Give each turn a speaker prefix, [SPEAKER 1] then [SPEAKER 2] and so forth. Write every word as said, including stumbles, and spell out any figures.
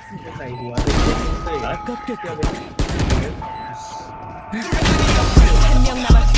[SPEAKER 1] 있습니다.
[SPEAKER 2] ใส่หัวเลยเต้ย
[SPEAKER 3] 아깝겠다.
[SPEAKER 2] เที่ยวไป
[SPEAKER 4] 한 명 남았습니다.